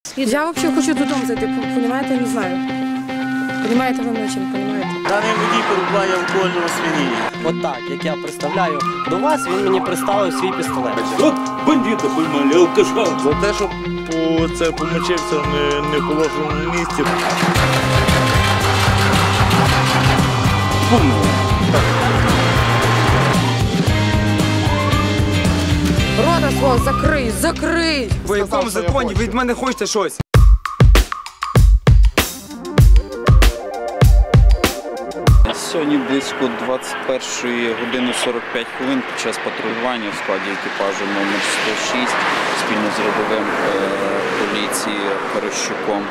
Я вообще хочу додому зайти, понимаете, я не знаю. Понимаете ви мене чи не понимаєте? Даний водій перебуває в алкогольному сп'янінні. От так, як я представляю до вас, він мені представив свій пістолет. От бандита поймали, алкаша. За те, що помочився в неположеному місці. Рота свого закрий, закрий! По якому законі ви від мене хочете щось? Сьогодні близько 21 години 45 хвилин під час патрулювання в складі екіпажу номер 106 спільно з рядовим поліції Перещуком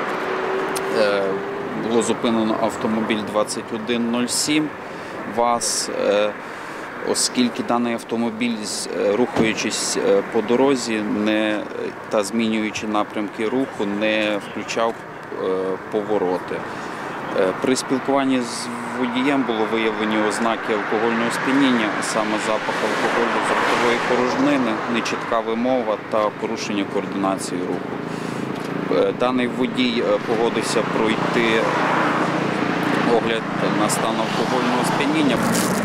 було зупинено автомобіль 2107 ВАЗ, оскільки даний автомобіль, рухаючись по дорозі та змінюючи напрямки руху, не включав повороти. При спілкуванні з водієм було виявлені ознаки алкогольного сп'яніння, а саме запах алкоголю з ротової порожнини, нечітка вимова та порушення координації руху. Даний водій погодився пройти огляд на стан алкогольного сп'яніння.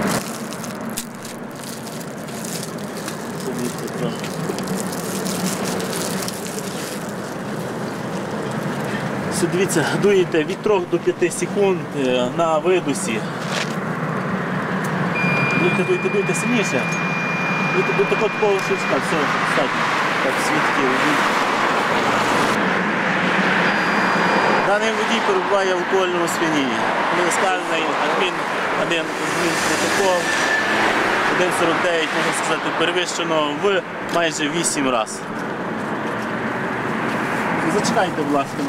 Дивіться, дуєте від 3 до 5 секунд на видусі. Дуйте сильніше. Дуйте до такого швидка. Все, достатньо. Так, свідки. Даний водій перебуває в алкогольному сп'янінні. Він скажений адмінпротокол 1,49, можна сказати, перевищено в майже 8 разів. Зачекайте, будь ласка.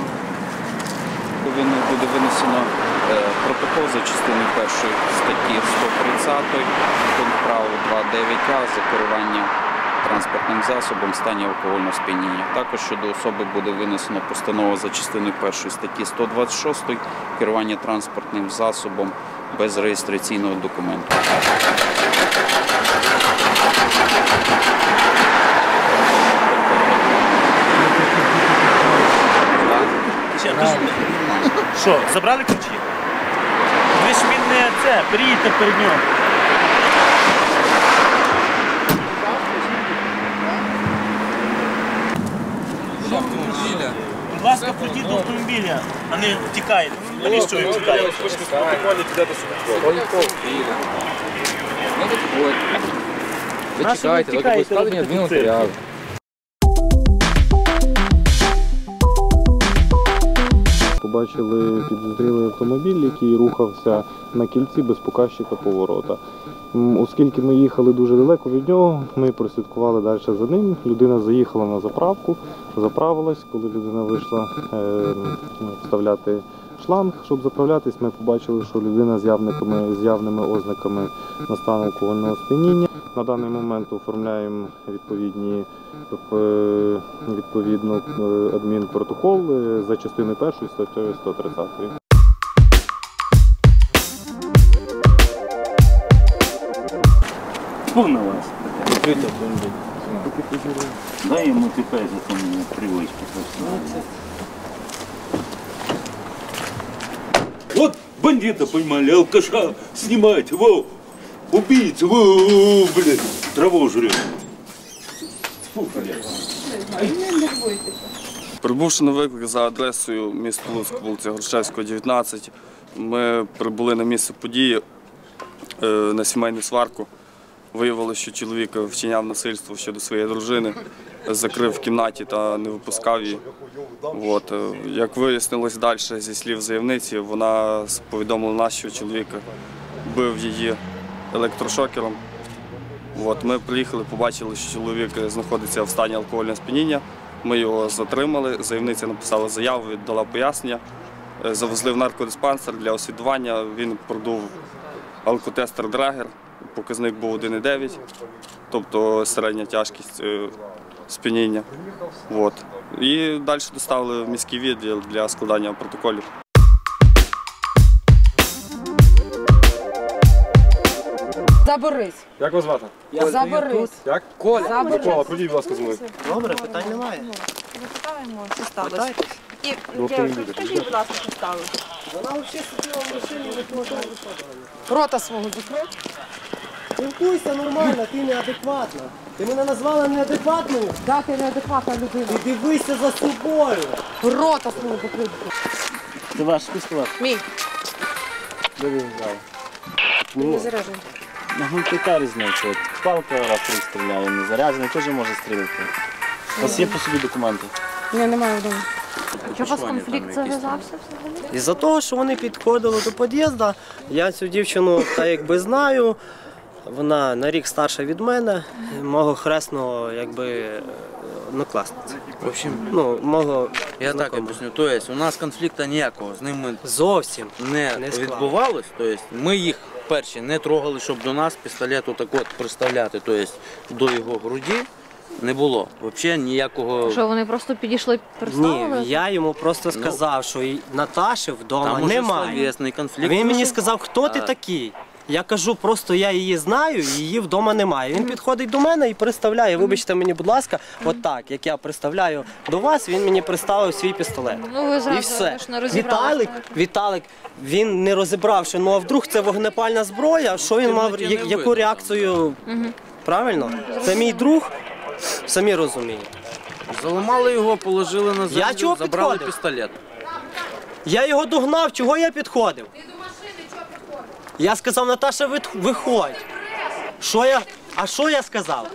Буде винесено протокол за частиною 1 статті 130, пункт правил 2.9а за керування транспортним засобом в стані алкогольного сп'яніння. Також щодо особи буде винесено постанова за частиною 1 статті 126 керування транспортним засобом без реєстраційного документу. Що, забрали ключі? Ви ж він не це, приїдьте перед ним. Будь ласка, пройдіть до автомобіля, а не втікайте. Навіщо ви втікаєте? Ви чекайте, доки буде складені адмінматеріали. Побачили підозрілий автомобіль, який рухався на кільці без показчика поворота. Оскільки ми їхали дуже далеко від нього, ми прослідкували далі за ним. Людина заїхала на заправку, заправилась. Коли людина вийшла вставляти шланг, щоб заправлятись, ми побачили, що людина з явними ознаками на стан алкогольного сп'яніння. На даний момент оформляємо відповідно адмінпротокол за частиною 1 статтею 130. Повна вас. Відкрити автомобіль. Дай йому тепер за тому привичку. Вот бандита поймали, алкаша. Снимайте, во. Убийца, во, блядь. Траву жрет. Прибувши на виклик за адресою міста Луцьк, вулиця Грушевського, 19, ми прибули на місце події на сімейну сварку. Виявилося, що чоловік вчиняв насильство щодо своєї дружини, закрив в кімнаті та не випускав її. Як вияснилось далі зі слів заявниці, вона повідомила нас, що чоловік бив її електрошокером. Ми приїхали, побачили, що чоловік знаходиться в стані алкогольного сп'яніння. Ми його затримали, заявниця написала заяву, дала пояснення. Завезли в наркодиспансер для освідування, він продув алкотестер Драгер, показник був 1,9, тобто середня тяжкість сп'яніння. І далі доставили в міський відділ для складання протоколів. Заберись. Як вас звати? Заберись. Як? Коля. Микола, пройдіть, будь ласка, з мною. Добре, питань немає. Запитаємо, що сталося. І, Скажіть, будь ласка, що сталося? Вона взагалі сиділа в машині, виходила. Рота свого закрив. Спілкуйся нормально, ти неадекватна. Ти мене назвала неадекватною? Да, ти неадекватна людина. Ти дивися за собою. Рота свого закрив. Це ваш пістолет. Мій. Де ви взяли? Не заряджений. Ну, яка різниця? От палка раз стріляє, не заряджений, теж може стріляти. У вас є по собі документи? Ні, немає вдома. чи у вас конфлікт зав'язався взагалі? Із-за того, що вони підходили до під'їзду, я цю дівчину так якби знаю. Вона на рік старша від мене, мого хресного, якби, однокласниця. В общем, Ну, мого я так знакомого. об'ясню. Тобто, у нас конфлікту ніякого з ними Зовсім не склалось. відбувалось. Тобто, ми їх перші не трогали, щоб до нас пістолет отак от приставляти, тобто, до його груді не було. Взагалі ніякого. Що вони просто підійшли, приставили? Ні, я йому просто сказав, що і Наташі вдома Там уже немає. словесний конфлікт. Він мені вийшов. сказав, хто ти такий. Я кажу, просто я її знаю, і її вдома немає. Він підходить до мене і представляє, вибачте мені, будь ласка, отак, як я представляю до вас, він мені представив свій пістолет. Ну, ви зразу І все. ж не розібралися. Віталик, він не розібравши, ну а вдруг це вогнепальна зброя, що він мав, темноті не яку видно. реакцію, правильно? Це мій друг, самі розумієте. Заламали його, положили на землю, чого забрали підходив? пістолет. Я його догнав, чого я підходив? Я сказав, Наташа, виходь. Що я? А що я сказав?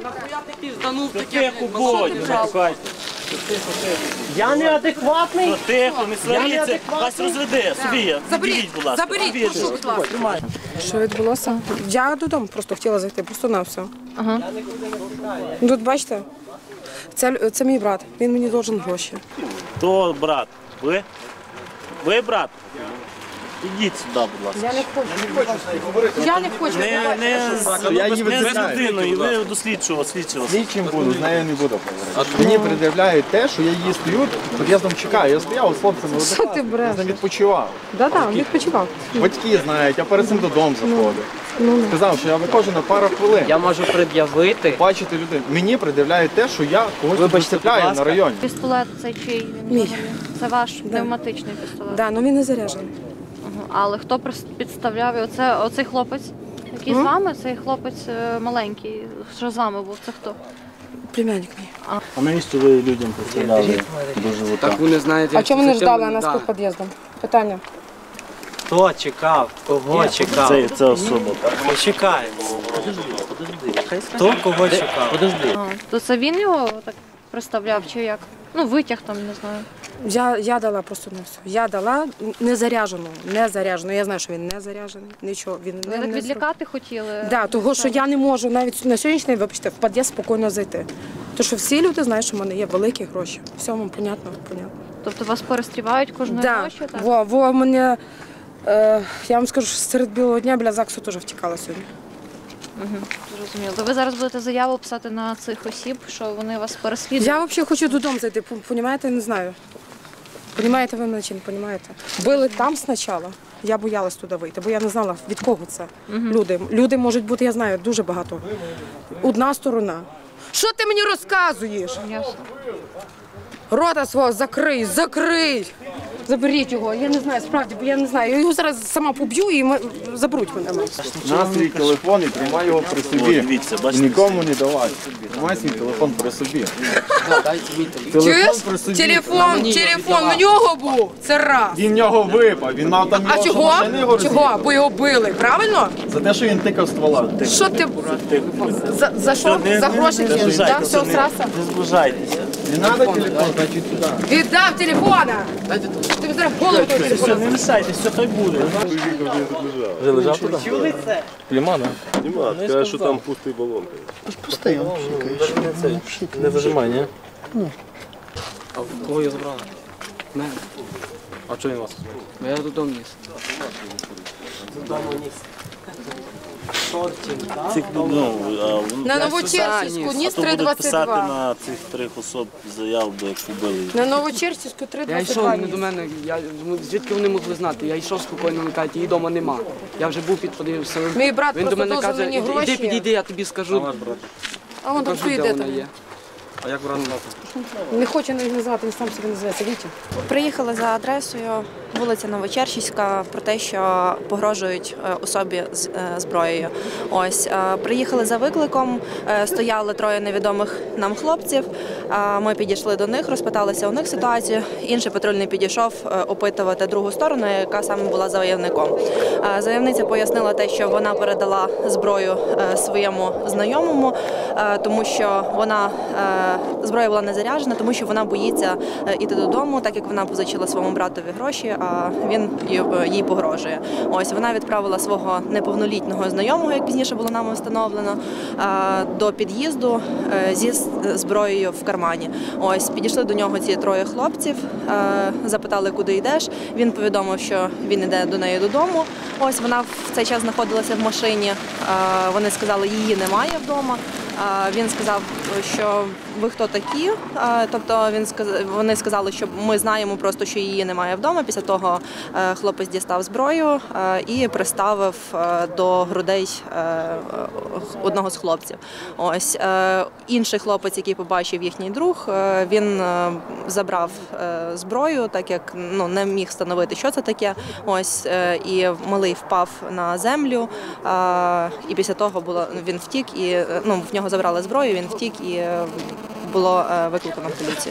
Тихо, будь, не запускайте. Я неадекватний. Тихо, не сваріться. неадекватний. Вас розведе. Софія, заберіть, будь ласка. Заберіть, Софія, будь ласка. тримай. Що відбулося? Я додому просто хотіла зайти, просто на все. Ага. Тут бачите, це мій брат, він мені должен гроші. То брат. Ви? Ви брат? Ідіть сюди, будь ласка. Я не хочу. Я не хочу. Не з людиною, ви до слідчого. Слідчим буду, з нею не буду говорити. Мені пред'являють те, що я її стою, під'їздом чекаю. Я стояв з хлопцями, Що ти я з бреш? ним відпочивав. Да, відпочивав. Батьки знають, я перед цим додому заходив. Сказав, що я виходжу на пару хвилин. Я можу пред'явити. Бачити людину. Мені пред'являють те, що я когось Вибачте, будь виставляю ласка. на районі. Пістолет цей чий? Він Мій. взагалі? Це ваш пневматичний пістолет? Да, ну він не заряджений. Ага. Але хто підставляв? І оцей хлопець, який з вами? Цей хлопець маленький, що з вами був? Це хто? Племянник мій. А навіщо ви людям представляли до живота? Так ви не знаєте. А чому вони ждали нас під під'їздом? Питання. Хто чекав? Кого чекав? Це особа. Почекаємо. Хто кого чекав? То це він його так представляв чи як? Ну, витяг там, не знаю. Я дала просто на все. Я дала незаряджену. Я знаю, що він не заряджений. Нічого, він Ви так відлякати хотіли? Да, того, що я не можу навіть на сьогоднішній день, вибачте, в під'їзд спокійно зайти. Тому що всі люди знають, що в мене є великі гроші. Все вам понятно? Тобто вас перестрівають кожної Да. ночі? Так? Во мене, я вам скажу, що серед білого дня біля ЗАГСу теж втікала сьогодні. Зрозуміло. То ви зараз будете заяву писати на цих осіб, що вони вас переслідують? Я взагалі хочу додому зайти, понімаєте, не знаю. Понімаєте ви мене чи не понімаєте? Били там спочатку, я боялась туди вийти, бо я не знала, від кого це. Люди можуть бути, я знаю, дуже багато. Одна сторона. Що ти мені розказуєш? Ясно. Рота свого закрий! Заберіть його, я не знаю, справді, бо я не знаю. Я його зараз сама поб'ю і заберуть мене. На свій телефон і тримай його при собі. Дивіться, І бачите? нікому не давай. Тримай свій телефон при собі. Чуєш? при собі. Телефон, в нього був. Це раз. Він в нього випав, він мав там А його, чого? щоб машини його Чого? Бо його били, правильно? За те, що він тикав ствола. Що ти? За що? За гроші? Так, все, сраса? Не зближайтеся. Не треба телефон, значить сюди. Віддав телефона! Тобі зараз голову той Все, телефон. не мішайтесь, все хай буде. Вже лежав туди? Чули це? Нема, каже, що там пустий балон. Не вижимай, ні? А кого я забрали? Мене. А чого він вас? Я додому ніс. Додому ніс. Цих, ну, На Новочерчівську, ніс будуть писати 322. на цих 3 особ заяву, як побили. На Новочерчівську Я 322 йшов не до мене, звідки вони могли знати? Я йшов спокійно, вони кажуть, її вдома нема. Я вже був підходив самим. Мій брат Він до просто мене должен каже, мені гроші. іди підійди, я тобі скажу. А вон там Покажу, стоїть де де вона там. є. А як брат звати? Не хоче навіть назвати, він сам себе називається Вітя. Приїхали за адресою вулиця Новочерчівська про те, що погрожують особі з зброєю. Ось приїхали за викликом, стояли 3 невідомих нам хлопців. Ми підійшли до них, розпиталися у них ситуацію. Інший патрульний підійшов опитувати другу сторону, яка саме була заявником. Заявниця пояснила те, що вона передала зброю своєму знайомому, тому що зброя була не заряджена, тому що вона боїться йти додому, так як вона позичила своєму братові гроші, а він їй погрожує. Ось вона відправила свого неповнолітнього знайомого, як пізніше було нам встановлено, до під'їзду зі зброєю в кармані. Ось підійшли до нього ці 3 хлопців, запитали, куди йдеш. Він повідомив, що він йде до неї додому. Ось вона в цей час знаходилася в машині. Вони сказали, її немає вдома. Він сказав, що ви хто такі? Тобто вони сказали, що ми знаємо просто, що її немає вдома. Після того хлопець дістав зброю і приставив до грудей одного з хлопців. Ось інший хлопець, який побачив їхній друг, він забрав зброю, так як не міг встановити, що це таке. Ось і малий впав на землю, і після того він втік, і в нього забрали зброю, він втік і було викликано поліцію.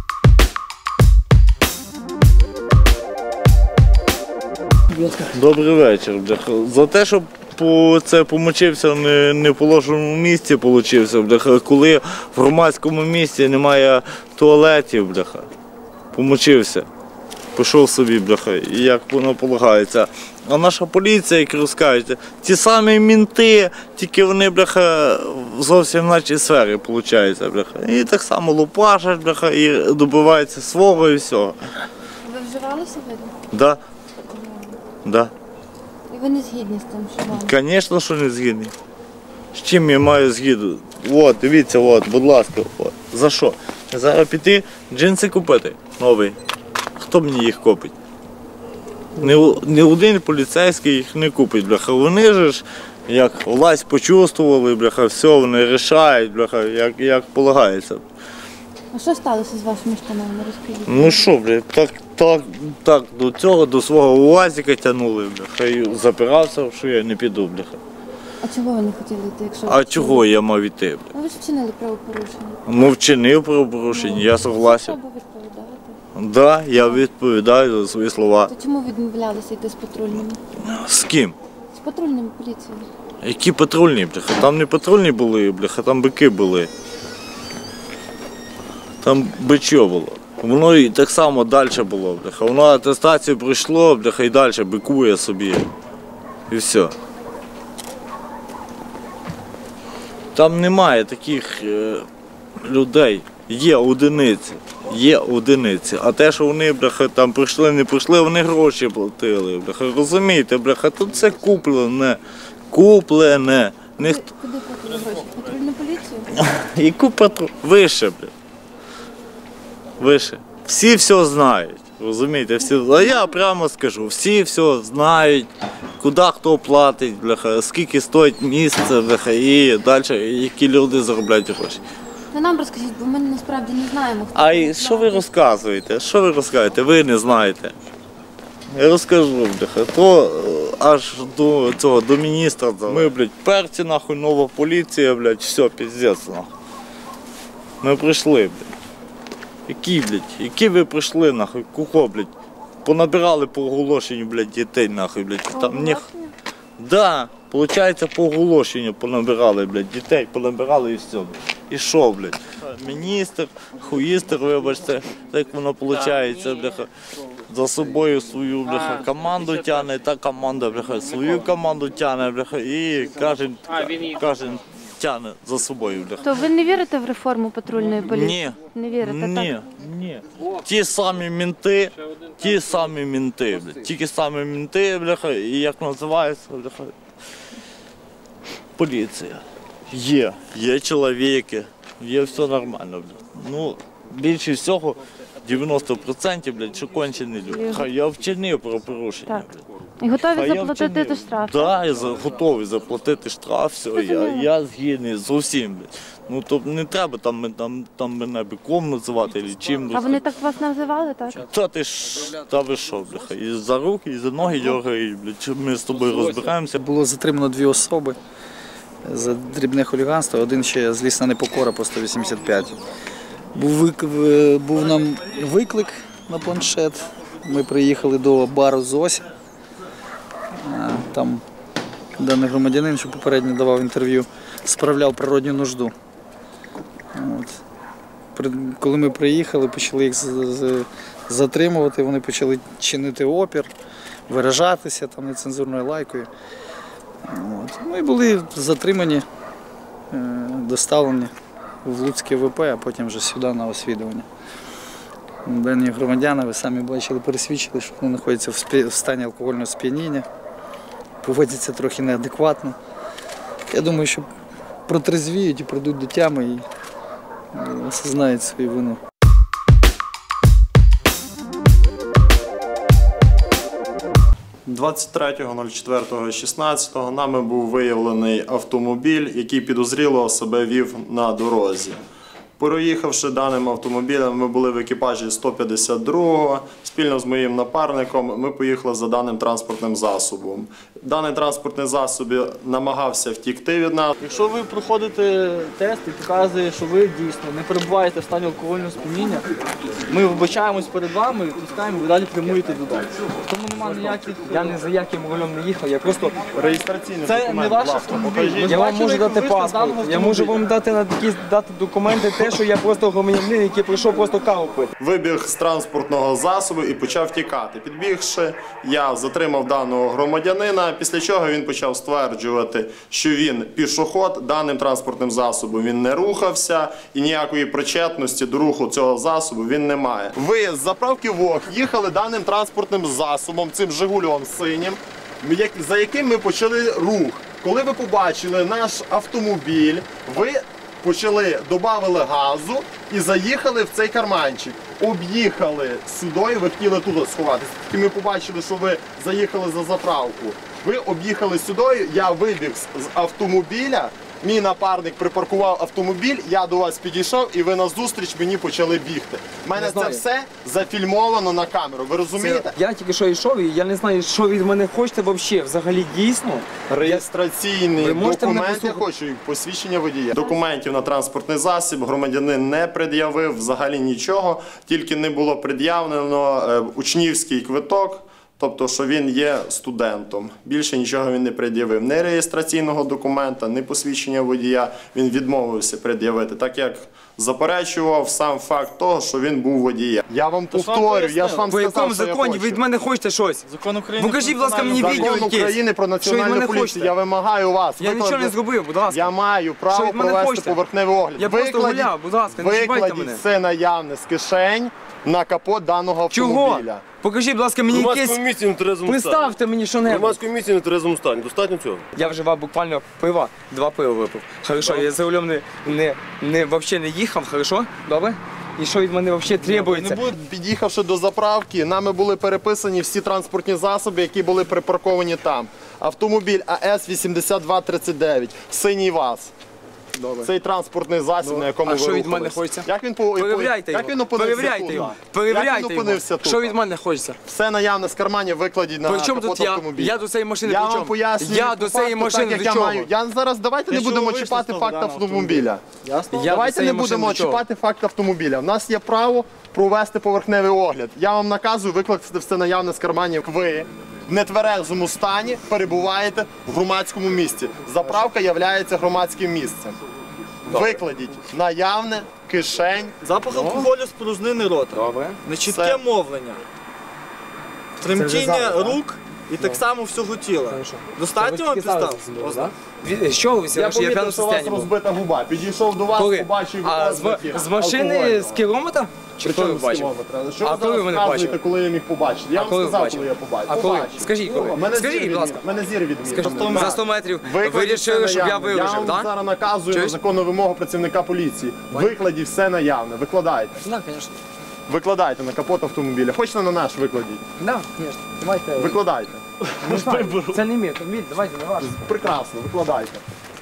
Добрий вечір. За те, що це помочився в неположеному місці, коли в громадському місці немає туалетів, помочився. Пішов собі, і як воно полагається. А наша поліція, як розкажете, ті самі мінти, тільки вони, зовсім в нашій сфері, виходить, І так само лупашать, і добиваються свого і всього. Ви вживалися видом? Да. Да. І ви не згідні з тим, що вам? Звісно, що не згідний. З чим я маю згіду? От, дивіться, будь ласка. За що? Зараз піти джинси купити нові. Хто мені їх купить? Ні один поліцейський їх не купить, Вони ж, як власть почувствували, все, вони рішають, як полагається. А що сталося з вашими штанами? Розкажіть. Ну що, так до свого УАЗика тягнули, і запирався, що я не піду, А чого ви не хотіли йти, якщо... А чого я мав йти, Ви ж вчинили правопорушення. Ну, вчинив правопорушення, я согласен. Треба відповідати. Да, я відповідаю за свої слова. То чому ви відмовлялися йти з патрульними? З ким? З патрульними поліцією. Які патрульні, Там не патрульні були, там бики були. Там бичо було. Воно і так само далі було, Воно атестацію пройшло, і далі бикує собі. І все. Там немає таких людей. Є одиниці. А те, що вони, там прийшли, не прийшли, вони гроші платили, Розумієте, тут все куплене. Куди платили гроші? Патрульну поліцію? Яку патруль? Вище, Вище. Всі все знають, розумієте? А я прямо скажу, всі все знають, куди хто платить, скільки стоїть місце, і далі, які люди заробляють гроші. Ви нам розкажіть, бо ми насправді не знаємо, хто. А що ви розказуєте? Ви не знаєте. Я розкажу, то аж до міністра. Ми, перці, нова поліція, все, піздець, Ми прийшли, Які ви прийшли, Кого, Понабирали по оголошенню, дітей, Там Да, виходить, по оголошенню понабирали, дітей, понабирали і все. І що, Міністр, хуїстер, вибачте, так воно виходить, за собою свою, команду тягне, та команда, свою команду тягне, і кожен тягне за собою. То ви не вірите в реформу патрульної поліції? Ні. Не вірите, Ні. Ті самі мінти, тільки самі мінти, і як називається, поліція. Є чоловіки, є все нормально. Блядь. Ну, більше всього, 90%, блядь, що кончені люди. Хай я вчинив правопорушення. Так. І готові заплатити штраф? Так, я готовий заплатити штраф, все, я згідний з усім. Ну, то не треба там мене биком називати, чи чим. А вони так вас називали, так? Та ви що, бляха, і за руки, і за ноги дергають, блядь, ми з тобою розбираємося. Було затримано 2 особи за дрібне хуліганство, один ще злісна непокора по 185. Був нам виклик на планшет, ми приїхали до бару «Зося». Там даний громадянин, що попередньо давав інтерв'ю, справляв природню нужду. Коли ми приїхали, почали їх затримувати, вони почали чинити опір, виражатися там нецензурною лайкою. Ми були затримані, доставлені в Луцьке ВП, а потім вже сюди на освідування. Дані громадяни, ви самі бачили, пересвідчили, що вони знаходяться в стані алкогольного сп'яніння, поводяться трохи неадекватно. Я думаю, що протрезвіють і прийдуть до тями і осознають свою вину. – 23.04.16 нами був виявлений автомобіль, який підозріло себе вів на дорозі. Проїхавши даним автомобілем, ми були в екіпажі 152-го. Спільно з моїм напарником ми поїхали за даним транспортним засобом. Даний транспортний засіб намагався втікти від нас. Якщо ви проходите тест і показує, що ви дійсно не перебуваєте в стані алкогольного сп'яніння, ми вибачаємось перед вами, пускаємо, ви далі прямуєте додому. Тому немає ніяких... Я не за яким рулем не їхав, я просто... Реєстраційний це документ, не ваш автомобіль. Я вам можу дати паспорт, я можу вам дати документи, те, що я просто громадянин, який прийшов просто каву пити. Вибіг з транспортного засобу і почав тікати. Підбігши, я затримав даного громадянина, після чого він почав стверджувати, що він пішохід, даним транспортним засобом він не рухався і ніякої причетності до руху цього засобу він не має. Ви з заправки ВОК їхали даним транспортним засобом, цим «Жигулем» синім, за яким ми почали рух. Коли ви побачили наш автомобіль, ви додали газу і заїхали в цей карманчик. Об'їхали сюди, ви хотіли туди сховатися. І ми побачили, що ви заїхали за заправку. Ви об'їхали сюди, я вибіг з автомобіля, мій напарник припаркував автомобіль, я до вас підійшов і ви назустріч мені почали бігти. У мене це все зафільмовано на камеру, ви розумієте? Я тільки що йшов і я не знаю, що від мене хочете взагалі дійсно. Реєстраційні документи хочу, посвідчення водія. Документів на транспортний засіб громадянин не пред'явив взагалі нічого, тільки не було пред'явлено учнівський квиток. Тобто, що він є студентом. Більше нічого він не пред'явив. Ні реєстраційного документа, ні посвідчення водія. Він відмовився пред'явити, так як заперечував сам факт того, що він був водієм. Я вам повторю, я ж вам сказав, по якому законі ви від мене хочете щось? Закон України покажіть, будь ласка, мені відео Закон України про національну поліцію. Я вимагаю вас. Я нічого не зробив, будь ласка. Я маю право провести поверхневий огляд. Я просто гуляв, будь ласка, не чіпайте мене. Викладіть все наявне з кишень на капот даного автомобіля. Чого? Покажіть, будь ласка, мені якесь... Представте мені що-небудь. Громадському місці на трезвому стані. Достатньо цього? Я вживав буквально пива, 2 пива випив. Хорошо, я за рулем взагалі не їхав, хорошо? Добре? І що від мене взагалі требується? Під'їхавши до заправки, нами були переписані всі транспортні засоби, які були припарковані там. Автомобіль АС-8239, синій ВАЗ. Добре. Цей транспортний засіб, на якому ви рухались. А що від мене хочеться? Як він опинився тут? Що від мене хочеться? Все наявне з карманів викладіть на капот автомобіля. Я до цієї машини Я при чому? вам пояснюю Я до цієї машини до чого? Зараз давайте не будемо чіпати факт автомобіля. Давайте не будемо чіпати факт автомобіля. У нас є право провести поверхневий огляд. Я вам наказую викласти все наявне з карманів. Ви в нетверезому стані перебуваєте в громадському місці. Заправка є громадським місцем. Викладіть наявне, кишень. Запах алкоголю з порожнини рота. Добре. Нечітке мовлення. Тремтіння рук і так само всього тіла. Достатньо вам підстав? Що ви? Я помітив, що у вас розбита губа. Підійшов до вас, побачив. З машини з кілометра? Чи хто ви бачив? Що А ви коли ви зараз мене вказуєте, бачили? коли я міг побачити? Я А вам коли ви сказав, бачили? коли я побачив. А коли? Побачив. Скажіть, коли? Мене Скажіть, зір будь ласка. відмінив. Мене зір відмінив. Скажіть, за 100 метрів ви Викладіть вирішили, все щоб я наявне. виложив, Я вам так? зараз наказую на Чуєш? законну вимогу працівника поліції. Викладіть все наявне. Викладайте. Так, звісно. Викладайте на капот автомобіля. Хочете на наш викладіть? Так, звісно. Давайте. Викладайте. Не знаю, це не мій автомобіль, давайте не ваш. Прекрасно, викладайте.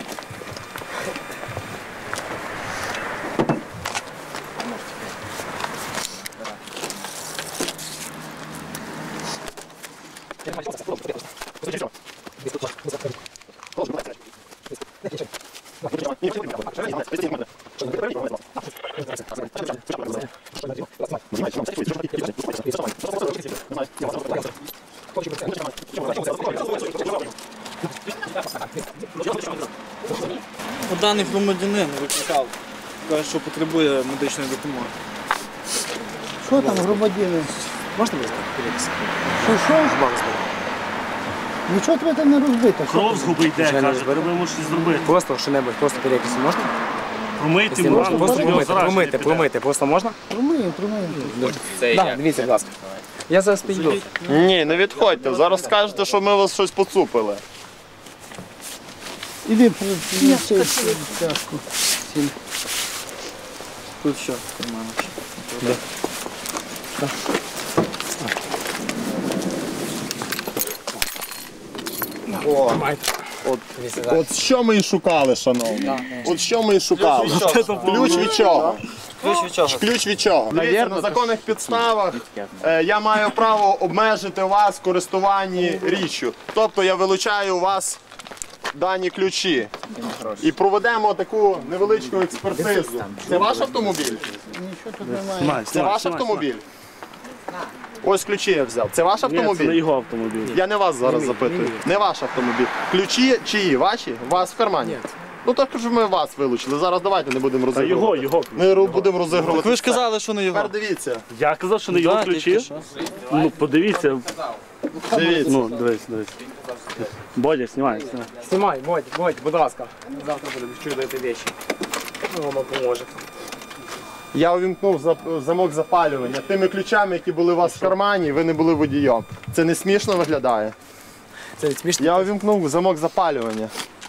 Даний громадянин викликав. Каже, що потребує медичної допомоги. Що там громадяни? Можна мені сказати? Що? Нічого тебе там не розбито. Кров з губи йде, каже, ви можете зробити. Просто що-небудь, просто перекис можна? Промити, Якщо можна, просто промити, просто можна? Промию. Так, дивіться, будь ласка. Я зараз підійду. Ні, не відходьте. Зараз скажете, що ми вас щось поцупили. Іди принеси чашку. Тут що? В карманах. О, от що ми і шукали, шановні. От що ми і шукали. Ключ від чого? Ключ від чого? Ключ від чого? Дивіться, на законних підставах я маю право обмежити вас в користуванні річчю. Тобто я вилучаю у вас дані ключі і проведемо таку невеличку експертизу. Це ваш автомобіль? Нічого тут немає. Це ваш автомобіль? Ось ключі я взяв. Це ваш автомобіль? Ні, це не його автомобіль. Я не вас зараз запитую. Не ваш автомобіль. Ключі чиї? Ваші? У вас в кармані? Ну так ж ми вас вилучили. Зараз давайте не будемо розігрувати. Його. Не будемо розігрувати. Ви ж казали, що не його. Тепер дивіться. Я казав, що не його Да, ключі. тільки що. Ну, подивіться. Дивіться. Ну, дивись. Бодя, знімай. Знімай, Бодь, будь ласка. Завтра будемо чудити речі. Ми вам поможемо. Я увімкнув замок запалювання. Тими ключами, які були у вас в кармані, ви не були водієм. Це не смішно виглядає? Це не смішно? Я увімкнув замок запалювання.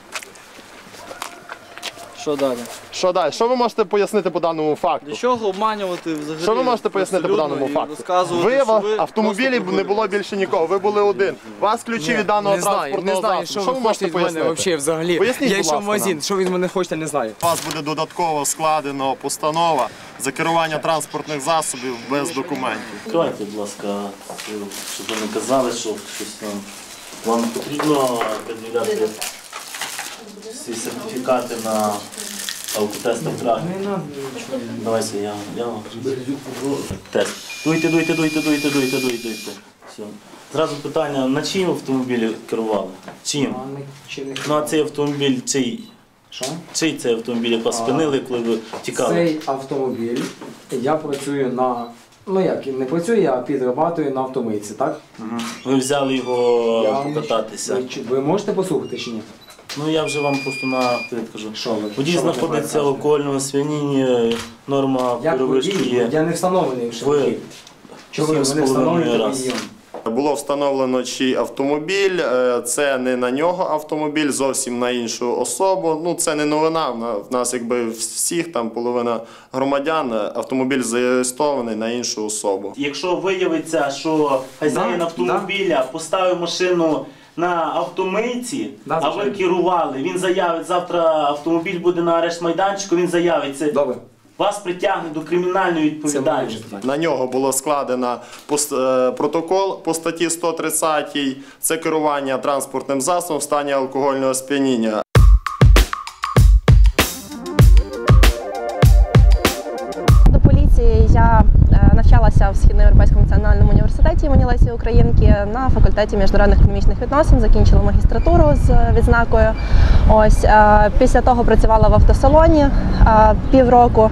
Що далі? Що далі? Що ви можете пояснити по даному факту? Для чого обманювати взагалі? Що ви можете пояснити по даному людно і факту? розказувати, Ви що в ви автомобілі просто не було більше нікого, ви були один. У вас ключі від даного транспортного засобу. Що ви хочете від мене взагалі? Поясніть, Я будь йшов в ласка, магазин, нам. що ви від мене хочете, не знаю. У вас буде додатково складено постанова за керування транспортних засобів без документів. Відкривайте, будь ласка, щоб ви не казали, що щось там. Вам потрібно пред'являти всі сертифікати на алкотестах траги. Давайте, я вам тест. Дуйте. Все. Зразу питання, на чиїм автомобілі керували? Чим? Ну а цей автомобіль чий? Що? Чий цей автомобіль, як вас спинили, коли ви тікали? Цей автомобіль, я працюю на... Ну як, не працюю, я підрабатую на автомийці, так? Ви взяли його покататися. Ви можете послухати чи ні? Ну я вже вам просто наперед кажу. Що ви? Водій Що ви знаходиться в кажете? алкогольному сп'янінні, норма Як перевищки водій? є. Я не встановлений в Ви шляхі. Чого ви мене 7,5 встановлюєте раз. водієм? Було встановлено чий автомобіль, це не на нього автомобіль, зовсім на іншу особу. Ну це не новина, в нас якби всіх, там половина громадян, автомобіль зареєстрований на іншу особу. Якщо виявиться, що хазяїн автомобіля поставив машину на автомийці, а ви керували, він заявить, завтра автомобіль буде на арешт майданчику, він заявить це. Добре. Вас притягнуть до кримінальної відповідальності. На нього було складено протокол по статті 130. Це керування транспортним засобом в стані алкогольного сп'яніння. До поліції я навчалася навчалася в Східноєвропейському національному університеті імені Лесі Українки на факультеті міжнародних економічних відносин, закінчила магістратуру з відзнакою. Ось, після того працювала в автосалоні півроку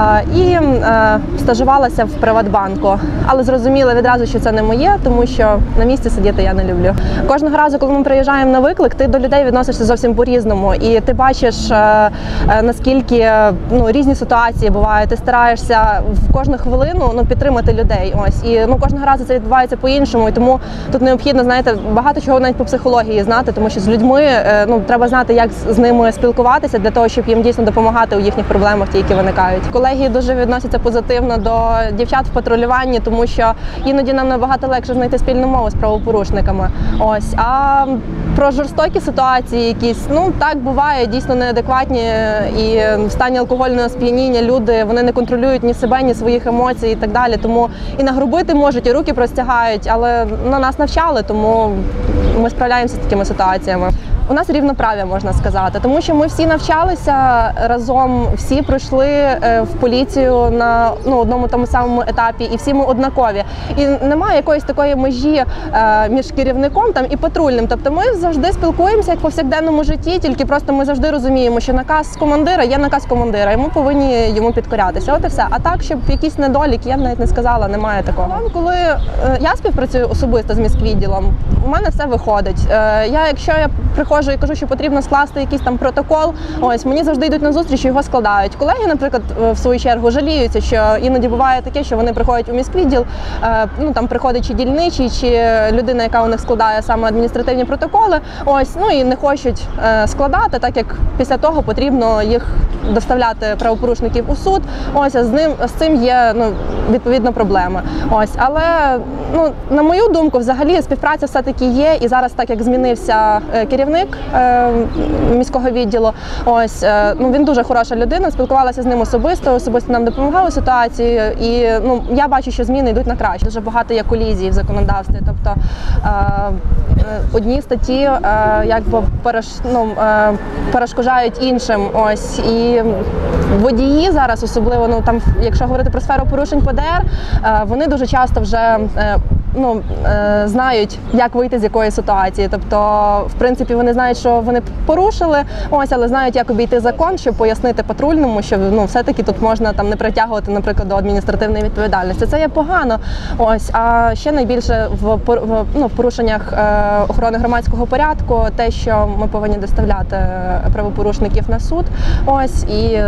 і стажувалася в Приватбанку. Але зрозуміла відразу, що це не моє, тому що на місці сидіти я не люблю. Кожного разу, коли ми приїжджаємо на виклик, ти до людей відносишся зовсім по-різному. І ти бачиш, наскільки різні ситуації бувають. Ти стараєшся в кожну хвилину підтримати людей. Ось. І кожного разу це відбувається по-іншому. І тому тут необхідно, знаєте, багато чого навіть по психології знати, тому що з людьми треба знати, як з ними спілкуватися для того, щоб їм дійсно допомагати у їхніх проблемах, ті, які виникають. Колеги дуже відносяться позитивно до дівчат в патрулюванні, тому що іноді нам набагато легше знайти спільну мову з правопорушниками. Ось. А про жорстокі ситуації якісь, так буває, дійсно неадекватні і в стані алкогольного сп'яніння люди, вони не контролюють ні себе, ні своїх емоцій і так далі. Тому і нагрубити можуть, і руки простягають, але нас навчали, тому ми справляємося з такими ситуаціями. У нас рівноправ'я, можна сказати, тому що ми всі навчалися разом, всі пройшли в поліцію на одному тому самому етапі, і всі ми однакові. І немає якоїсь такої межі між керівником і патрульним. Тобто ми завжди спілкуємося як в повсякденному житті, тільки просто ми завжди розуміємо, що наказ командира є наказ командира, і ми повинні йому підкорятися. От і все. А так, щоб якісь недоліки, я б навіть не сказала, немає такого. Коли я співпрацюю особисто з міськвідділом, у мене все виходить. Якщо я приходжу і кажу, що потрібно скласти якийсь там протокол, ось, мені завжди йдуть на зустріч і його складають. Колеги, наприклад, в свою чергу жаліються, що іноді буває таке, що вони приходять у міськвідділ, там приходить чи дільничий, чи людина, яка у них складає саме адміністративні протоколи, ось, і не хочуть складати, так як після того потрібно їх доставляти правопорушників у суд, ось, а з цим є, відповідно, проблеми. Ось, але, на мою думку, взагалі співпраця все-таки є, і зараз, так як змінився керівник міського відділу, ось, він дуже хороша людина, спілкувалася з ним особисто нам допомагав у ситуації, і я бачу, що зміни йдуть на краще. Дуже багато є колізій в законодавстві, тобто одні статті якби перешкоджають іншим, ось, і водії зараз, особливо, якщо говорити про сферу порушень ПДР, вони дуже часто вже знають, як вийти з якої ситуації. Тобто, в принципі, вони знають, що вони порушили, ось, але знають, як обійти закон, щоб пояснити патрульному, що все-таки тут можна не притягувати, наприклад, до адміністративної відповідальності. Це є погано. Ось, а ще найбільше в порушеннях охорони громадського порядку те, що ми повинні доставляти правопорушників на суд. Ось, і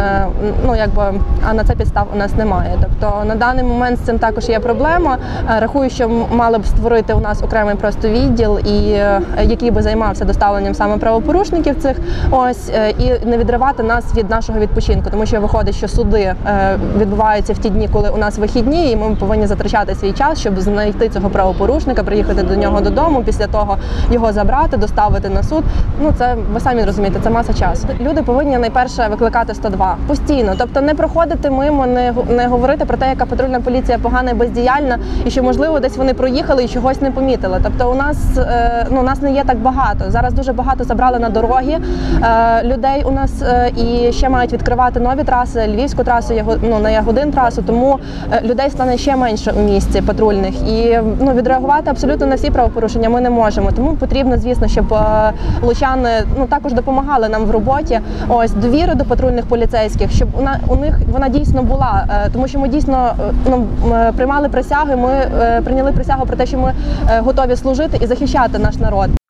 а на це підстав у нас немає. Тобто на даний момент з цим також є проблема. Рахую, що мали б створити у нас окремий просто відділ, який би займався доставленням саме правопорушників цих, ось, і не відривати нас від нашого відпочинку, тому що виходить, що суди відбуваються в ті дні, коли у нас вихідні, і ми повинні затрачати свій час, щоб знайти цього правопорушника, приїхати до нього додому, після того його забрати, доставити на суд. Це, ви самі розумієте, це маса часу. Люди повинні найперше викликати 102 постійно, тобто не проходити мимо, не говорити про те, яка патрульна поліція погана і бездіяльна, і що, можливо, десь вони проїхали і чогось не помітили. Тобто у нас не є так багато. Зараз дуже багато забрали на дороги людей у нас, і ще мають відкривати нові траси, Львівську трасу, на Ягодин трасу, тому людей стане ще менше у місті патрульних. І відреагувати абсолютно на всі правопорушення ми не можемо. Тому потрібно, звісно, щоб лучани також допомагали нам в роботі. Ось, довіри до патрульних поліцейських, щоб у них вона дійсно була, тому що ми дійсно приймали присяги, ми прийняли присягу про те, що ми готові служити і захищати наш народ.